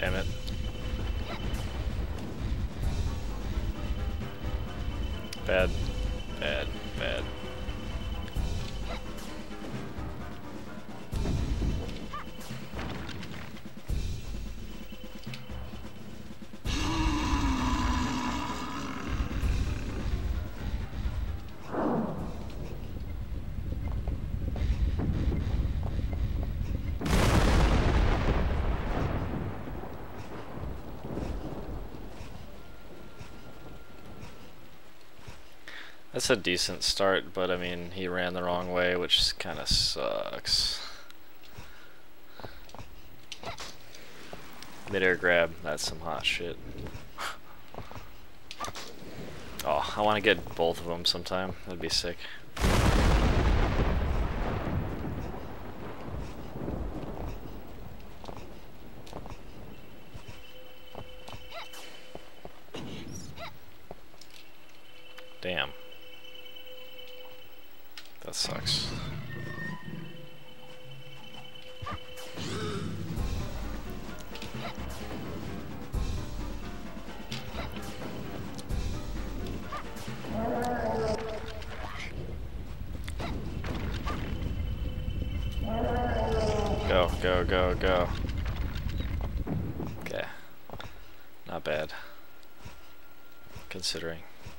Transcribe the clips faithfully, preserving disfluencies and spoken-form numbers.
Damn it. Bad, bad, bad. That's a decent start, but I mean, he ran the wrong way, which kind of sucks. Mid-air grab, that's some hot shit. Oh, I want to get both of them sometime. That'd be sick. Damn. That sucks. Go, go, go, go. Okay. Not bad. Considering.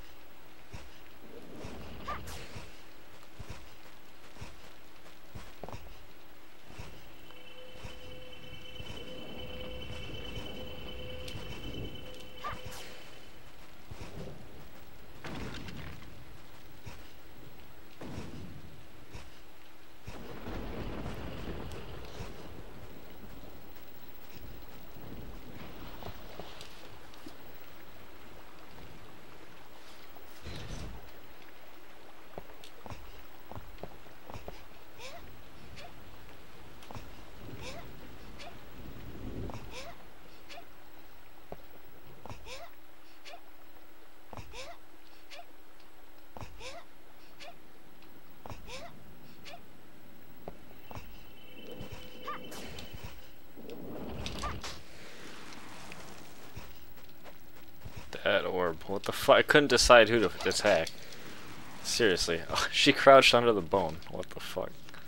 That orb. What the fuck? I couldn't decide who to attack. Seriously. Oh, she crouched under the bone. What the fuck?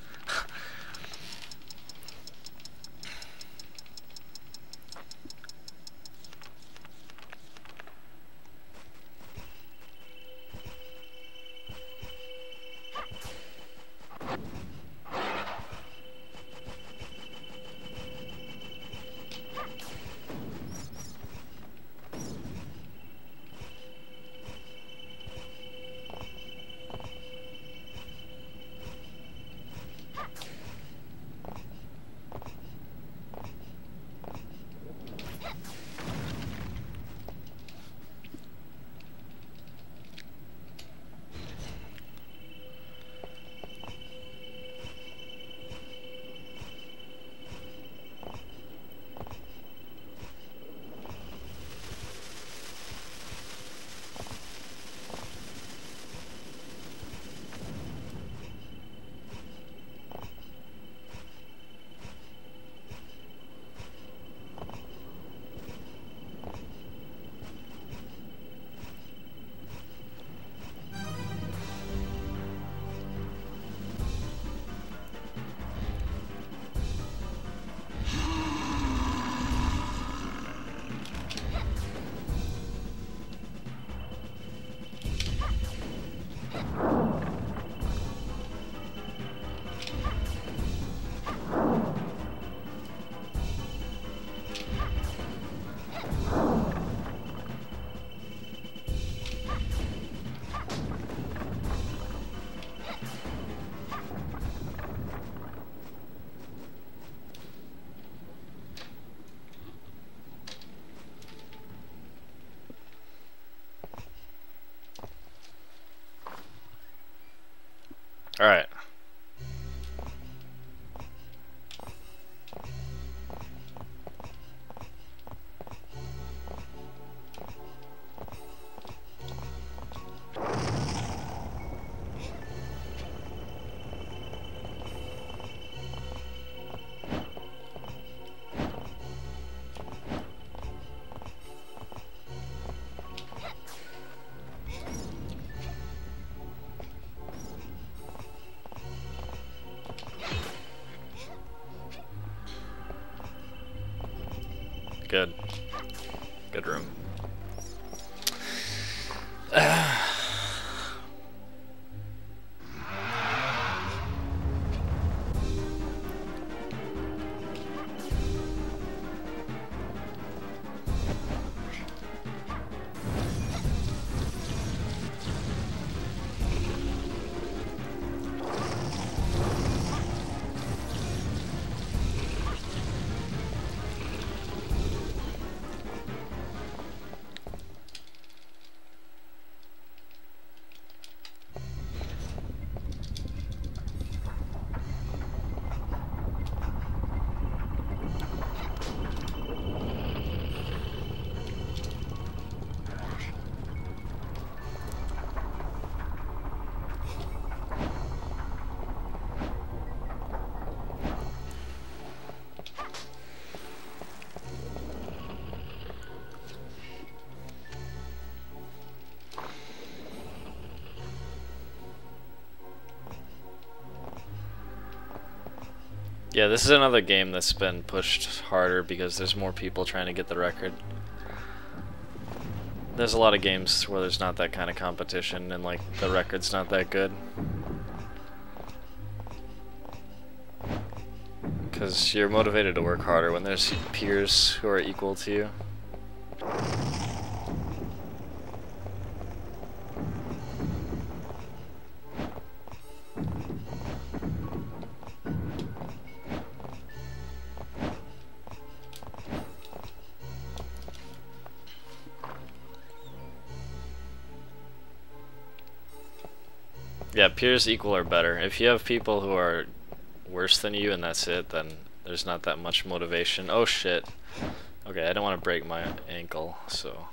Alright. good. Good room. Yeah, this is another game that's been pushed harder because there's more people trying to get the record. There's a lot of games where there's not that kind of competition and like the record's not that good. Because you're motivated to work harder when there's peers who are equal to you. Yeah, peers equal or better. If you have people who are worse than you and that's it, then there's not that much motivation. Oh shit. Okay, I don't want to break my ankle, so...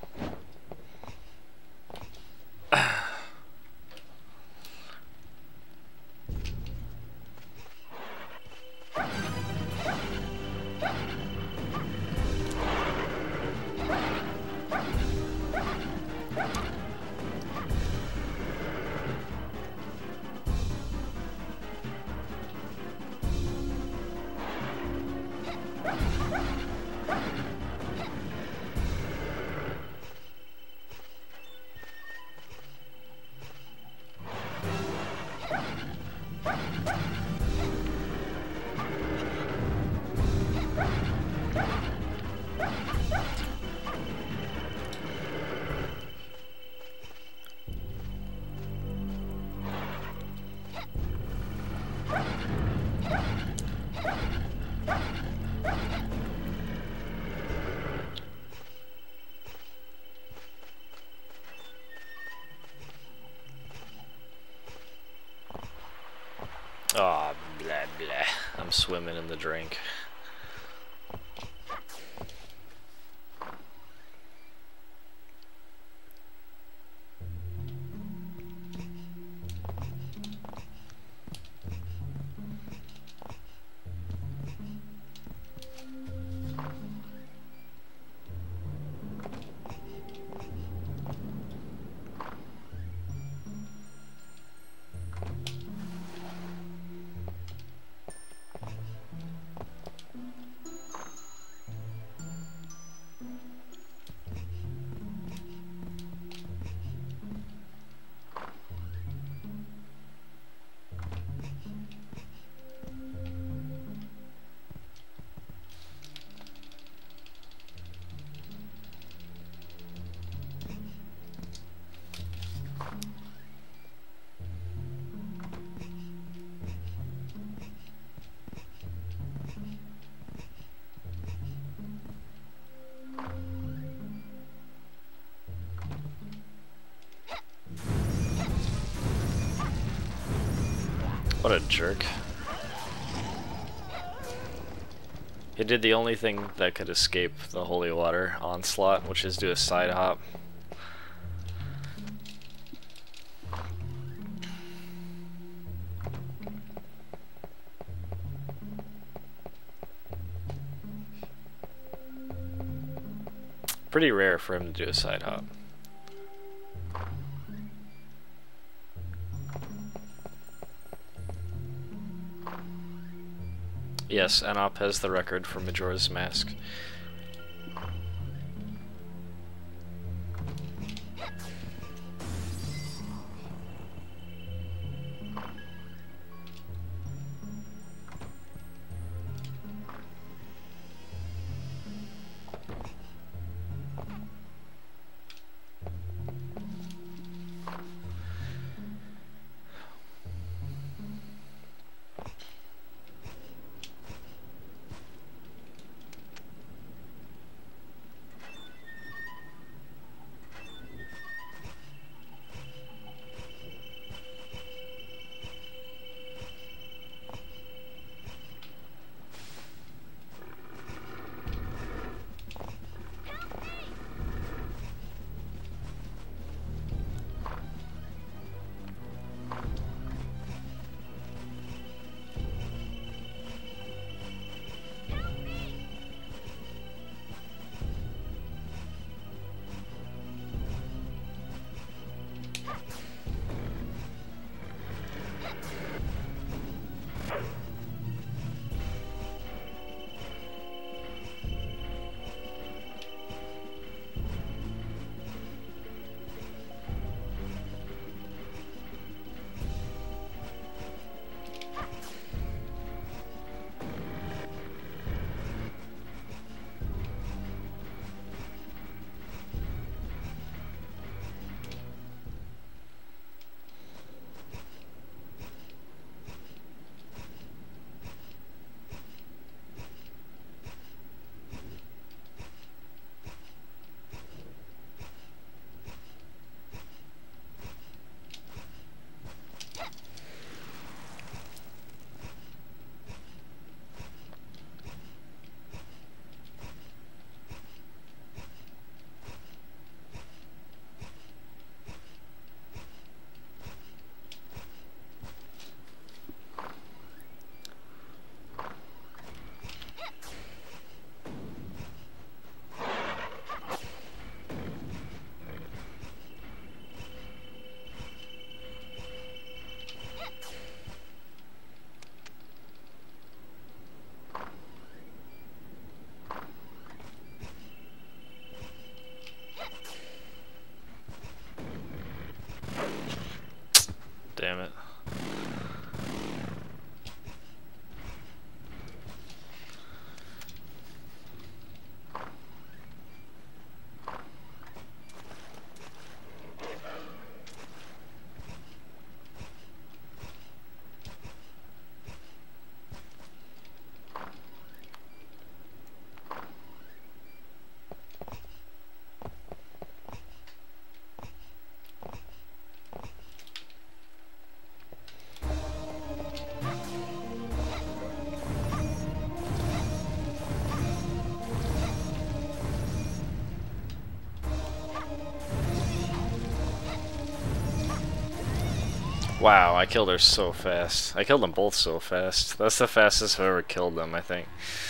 Oh, blah blah. I'm swimming in the drink. What a jerk. He did the only thing that could escape the holy water onslaught, which is do a side hop. Pretty rare for him to do a side hop. Yes, Anop has the record for Majora's Mask. Damn it. Wow, I killed her so fast. I killed them both so fast. That's the fastest I've ever killed them, I think.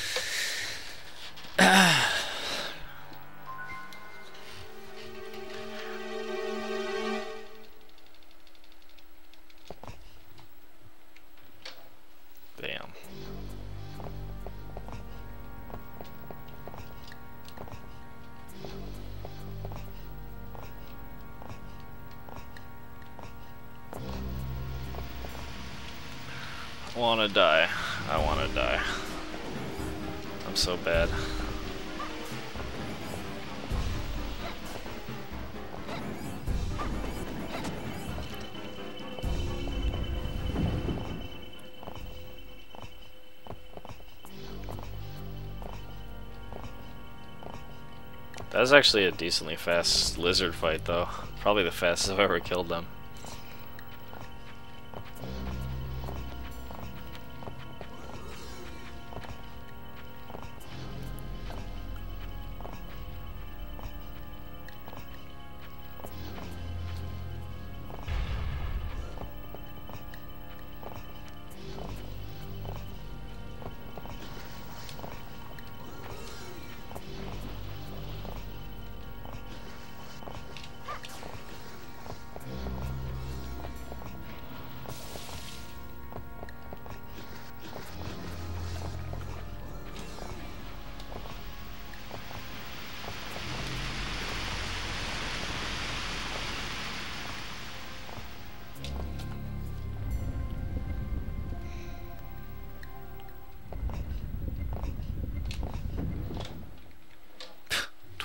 Damn. Wanna die. I wanna die. I'm so bad. That was actually a decently fast lizard fight though. Probably the fastest I've ever killed them.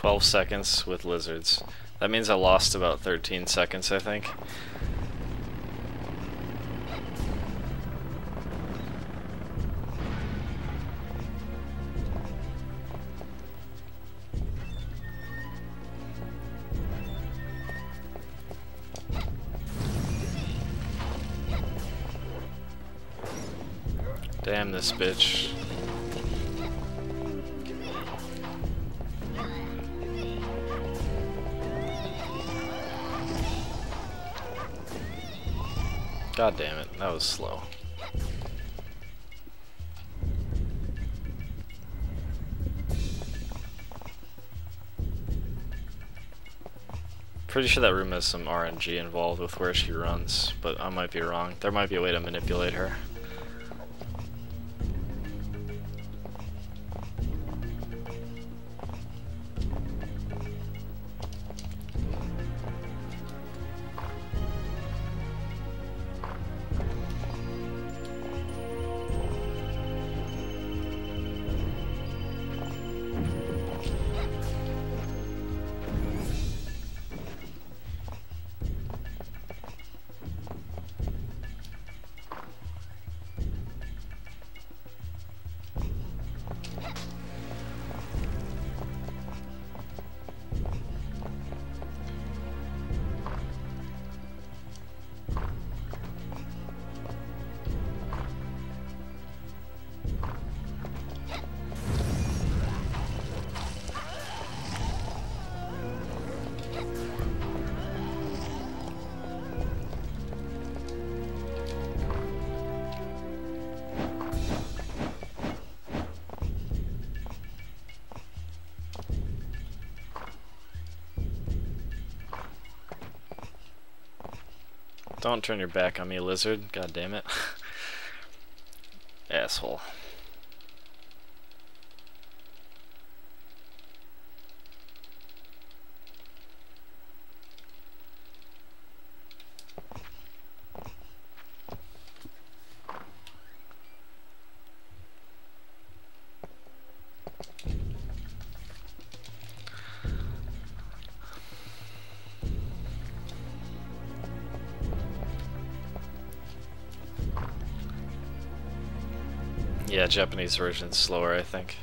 twelve seconds with lizards. That means I lost about thirteen seconds, I think. Damn this bitch. God damn it, that was slow. Pretty sure that room has some R N G involved with where she runs, but I might be wrong. There might be a way to manipulate her. Don't turn your back on me, lizard. God damn it. Asshole. Yeah, Japanese version's slower, I think.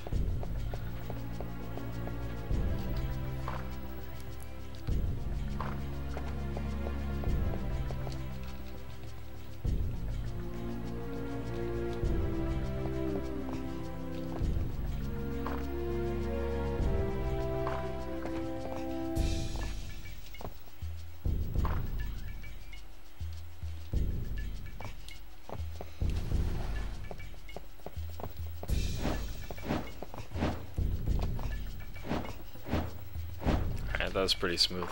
That was pretty smooth.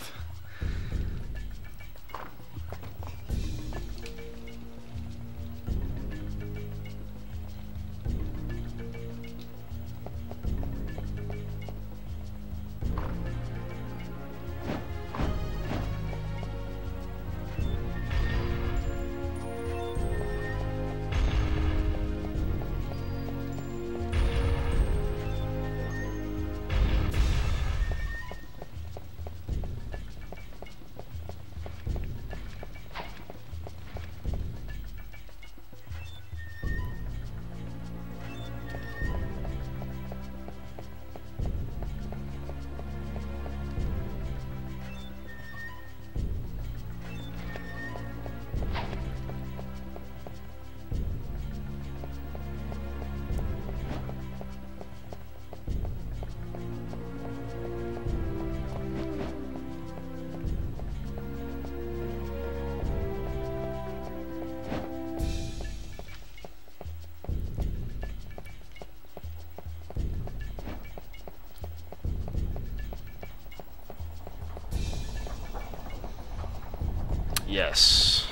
Yes.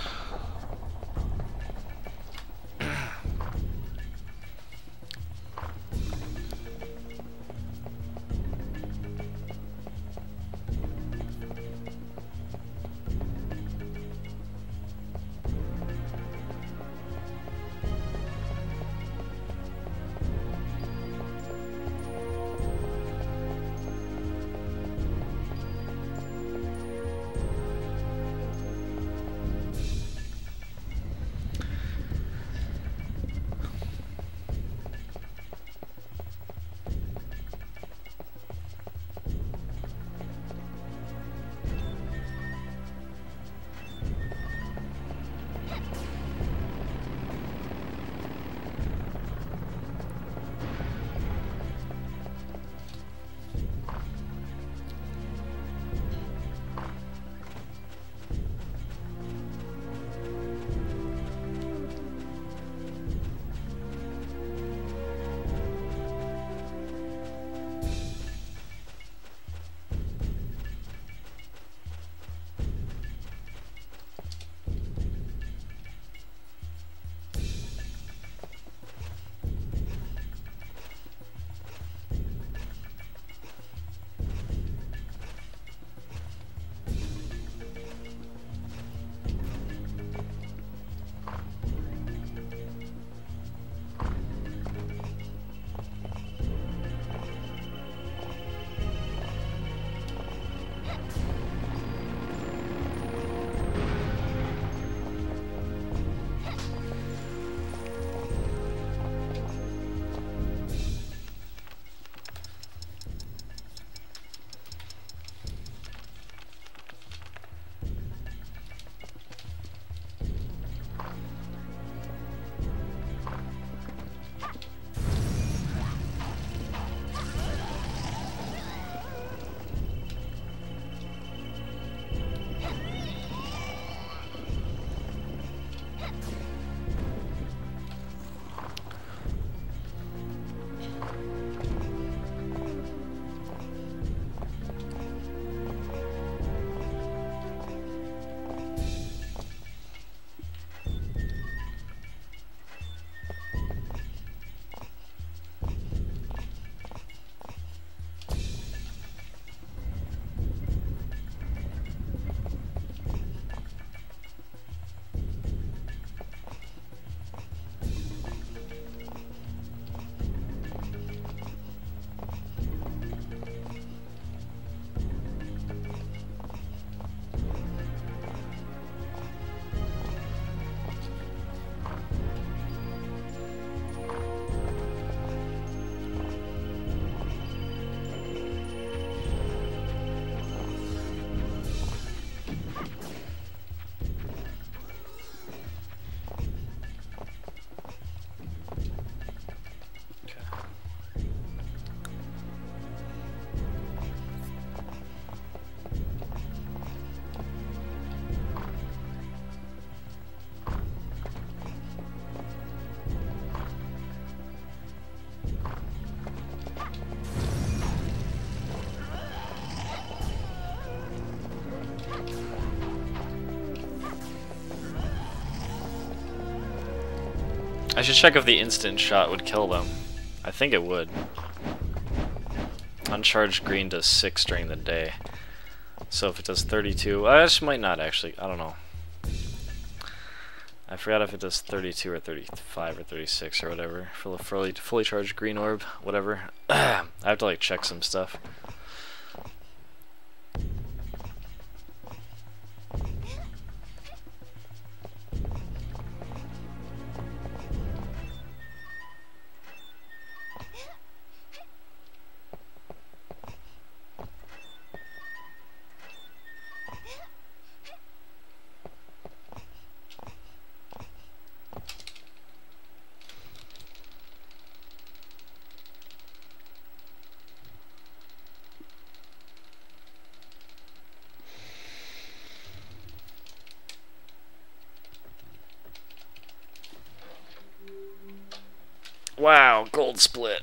I should check if the instant shot would kill them. I think it would. Uncharged green does six during the day. So if it does thirty-two, I just might not actually, I don't know. I forgot if it does thirty-two or thirty-five or thirty-six or whatever for the fully, fully charged green orb, whatever. I have to like check some stuff. Wow, gold split.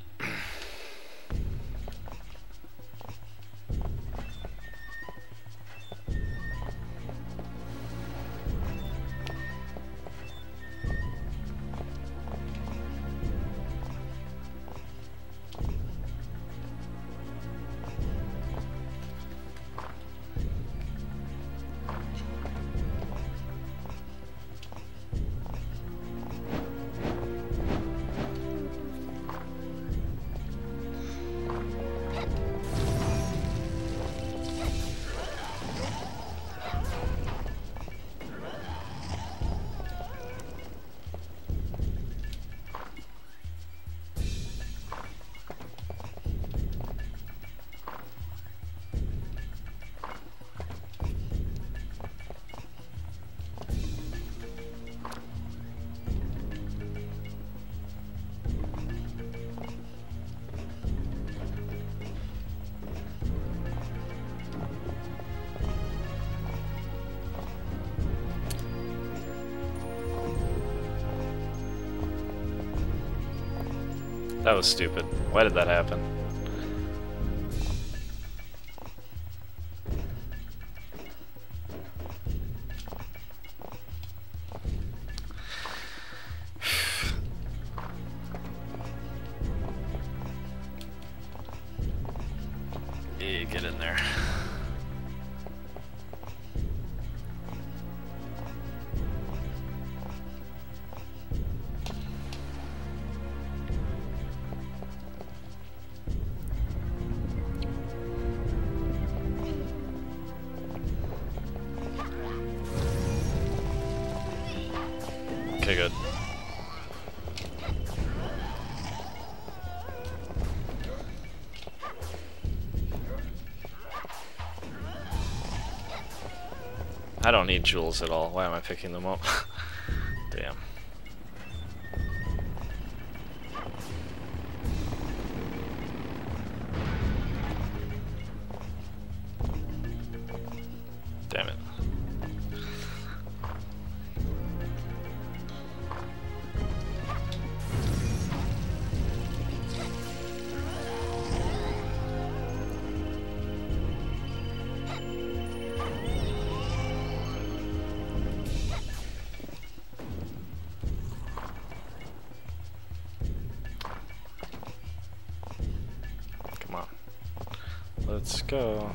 That was stupid. Why did that happen? Yeah, get in there. Okay, good. I don't need jewels at all. Why am I picking them up? Damn. Damn it. Let's go.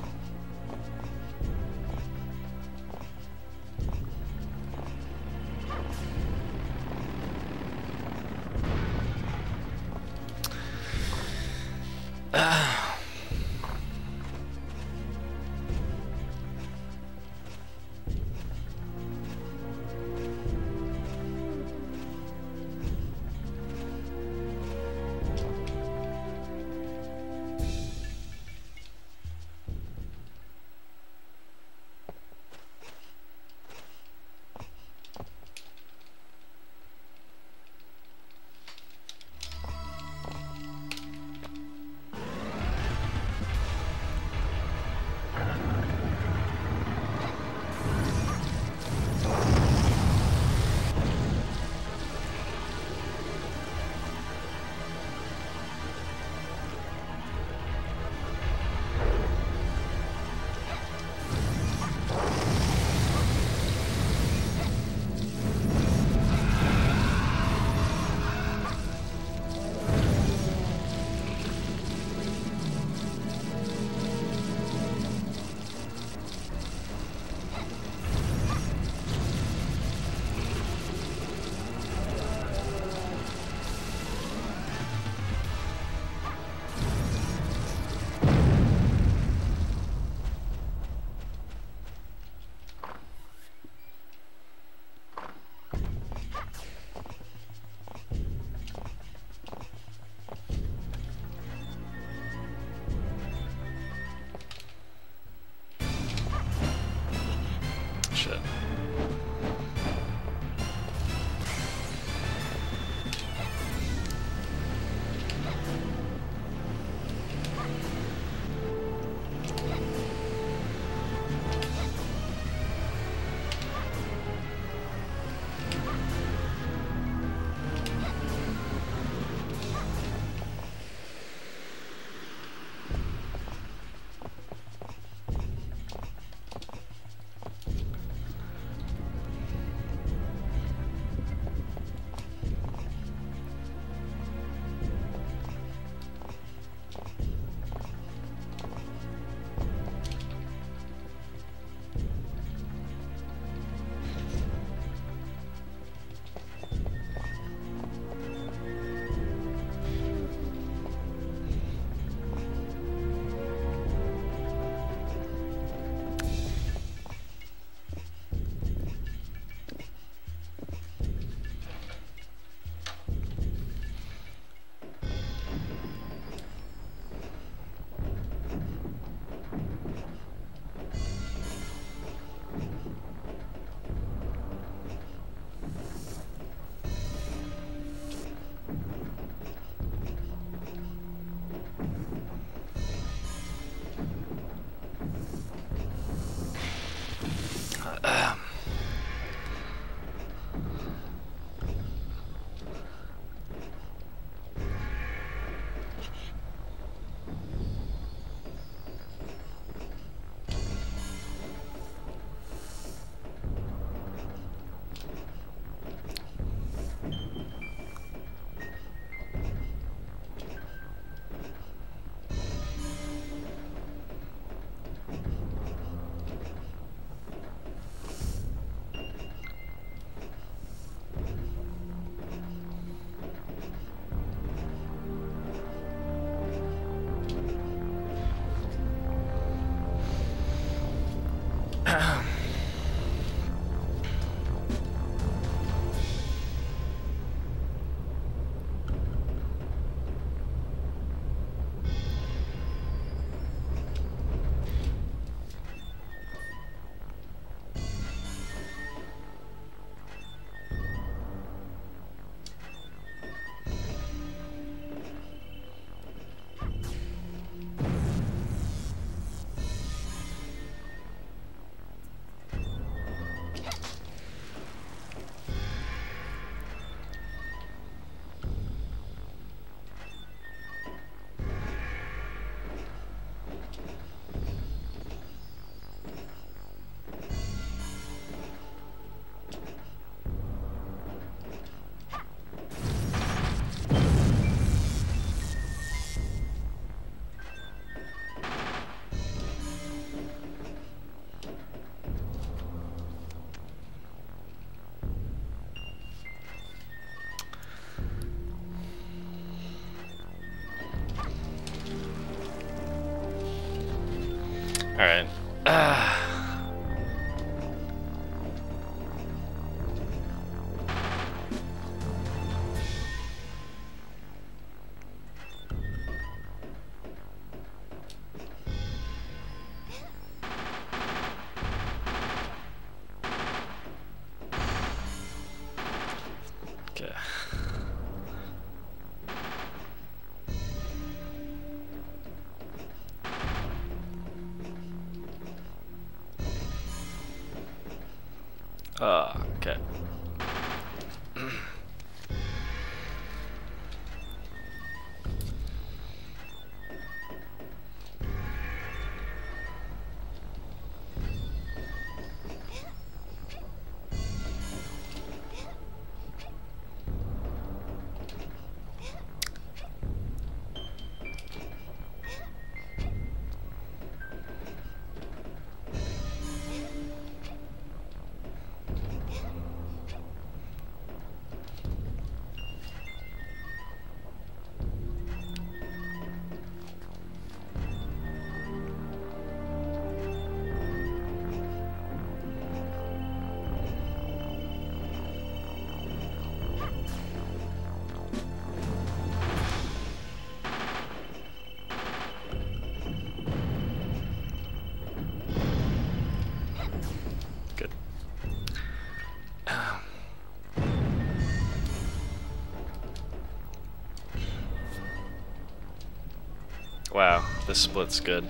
Alright. Ah. Okay. Uh, okay. Good. Wow, this split's good.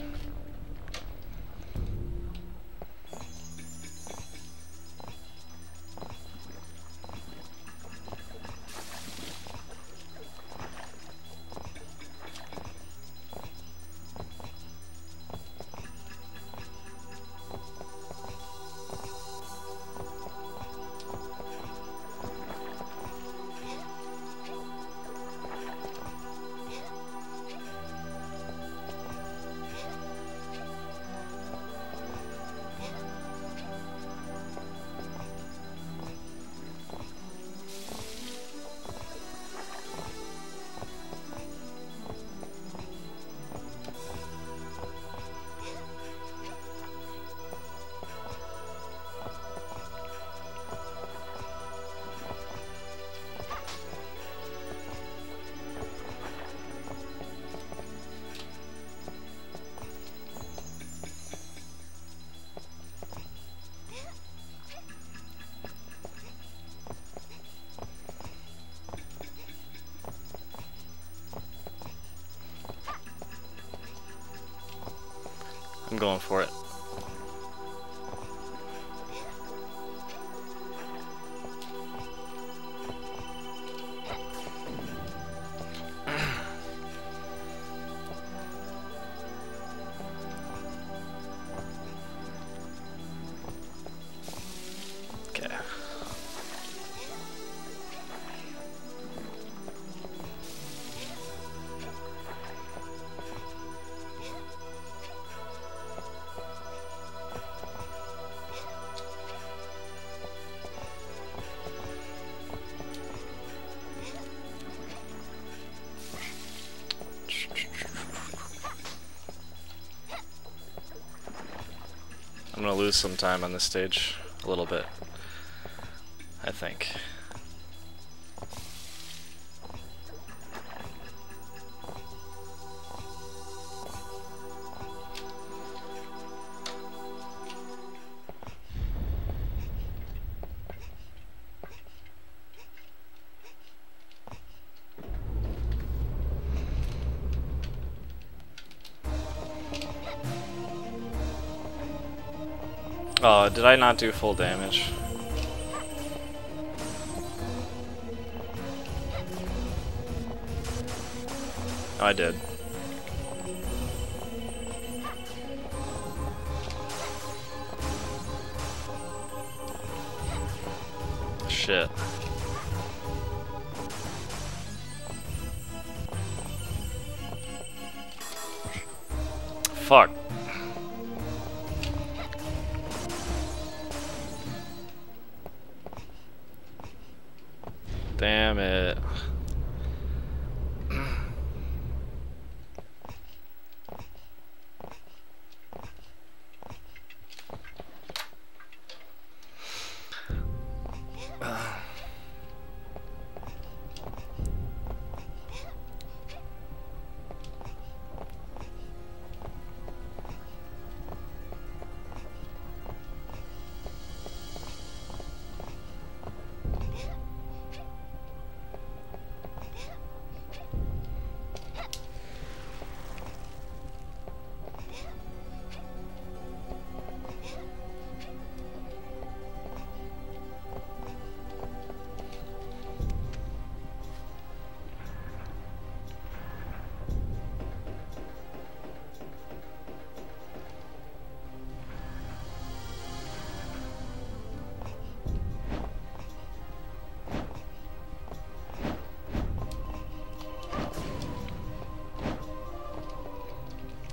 I'm going for it. Okay. I'm gonna lose some time on this stage, a little bit, I think. Oh, did I not do full damage? Oh, I did. Shit. Fuck. Damn it.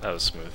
That was smooth.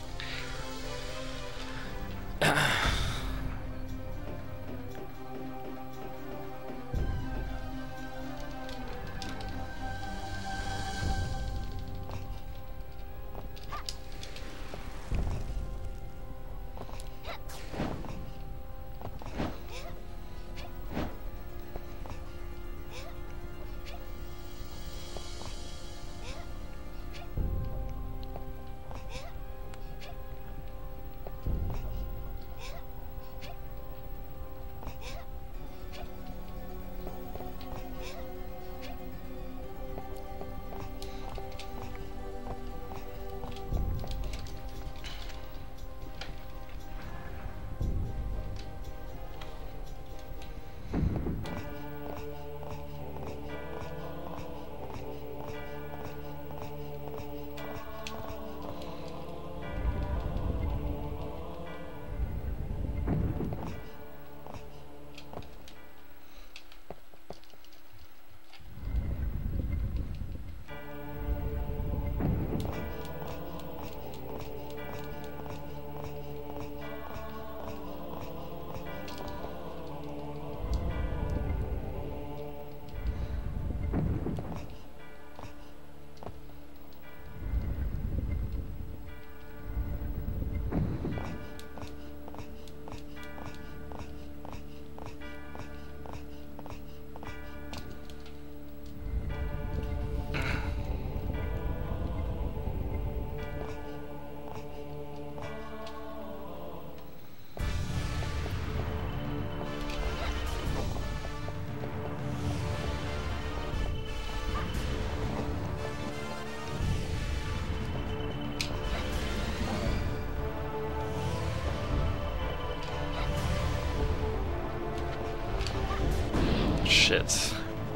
Shit.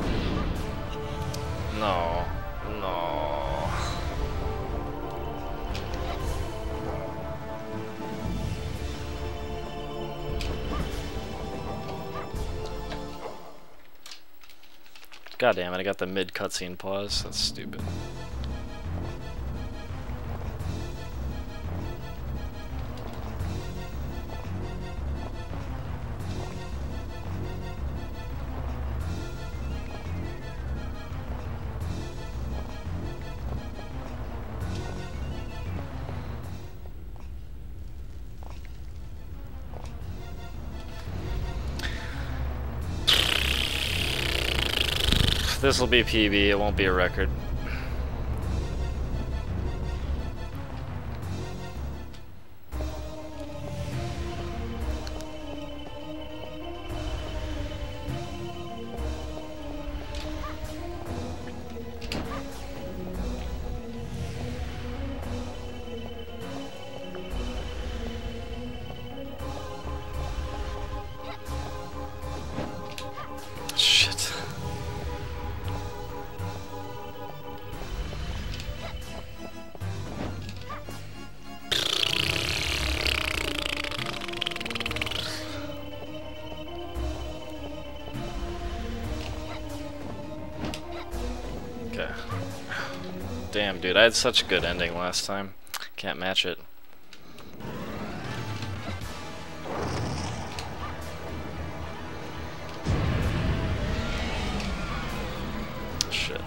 No. No. God damn it, I got the mid cutscene pause. That's stupid. This will be P B, it won't be a record. Shit. Okay. Damn, dude, I had such a good ending last time. Can't match it. Shit.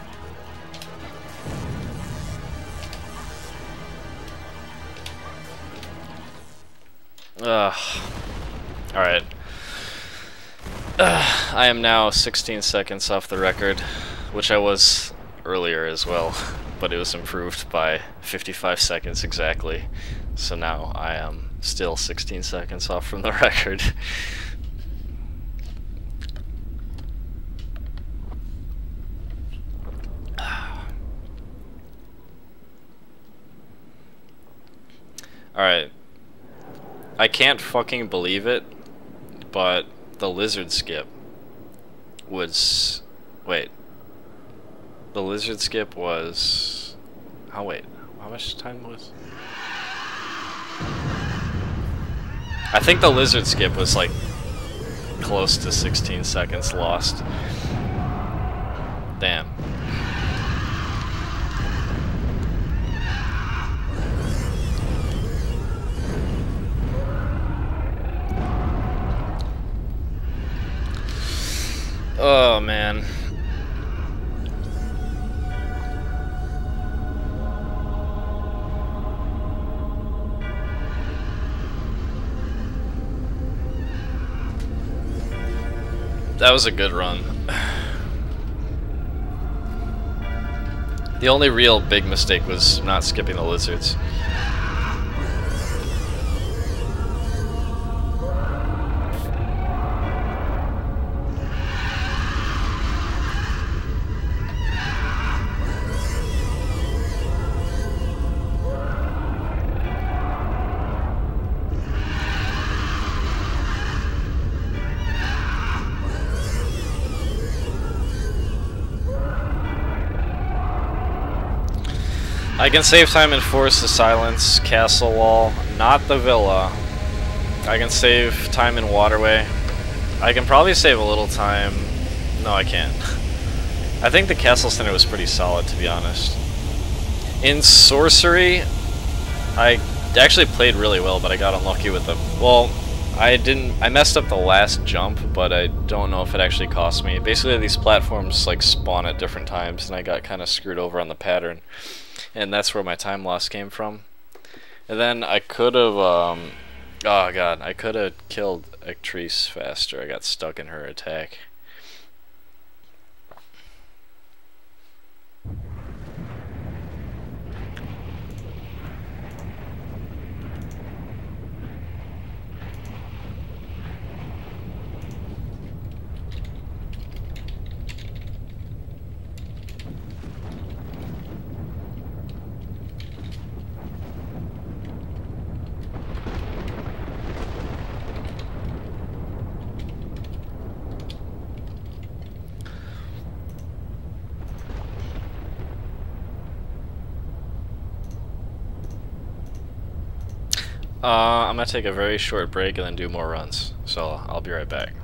Ugh. Alright. I am now sixteen seconds off the record, which I was earlier as well, but it was improved by fifty-five seconds exactly. So now I am still sixteen seconds off from the record. Alright. I can't fucking believe it, but the lizard skip was... Wait. The lizard skip was... Oh wait, how much time was... I think the lizard skip was like close to sixteen seconds lost. Damn. Oh man. That was a good run. The only real big mistake was not skipping the lizards. I can save time and force the silence, castle wall, not the villa. I can save time in waterway. I can probably save a little time. No, I can't. I think the castle center was pretty solid, to be honest. In sorcery, I actually played really well, but I got unlucky with the... Well, I didn't... I messed up the last jump, but I don't know if it actually cost me. Basically, these platforms like spawn at different times, and I got kind of screwed over on the pattern. And that's where my time loss came from. And then I could have, um, oh god, I could have killed Actrice faster. I got stuck in her attack. Uh, I'm gonna take a very short break and then do more runs. So I'll be right back.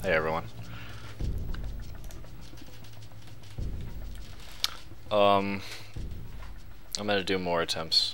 Hey everyone. Um, I'm gonna do more attempts.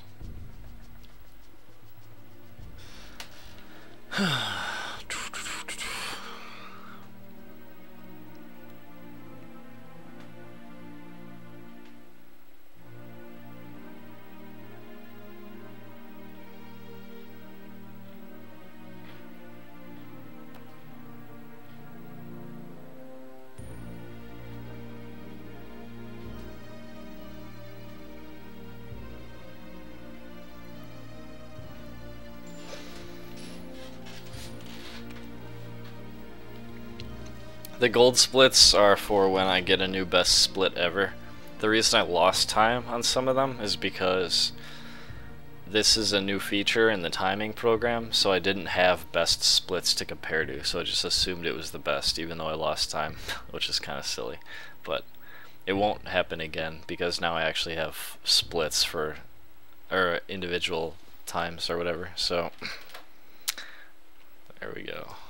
The gold splits are for when I get a new best split ever. The reason I lost time on some of them is because this is a new feature in the timing program, so I didn't have best splits to compare to, so I just assumed it was the best, even though I lost time, which is kind of silly. But it won't happen again, because now I actually have splits for, or individual times or whatever, so there we go.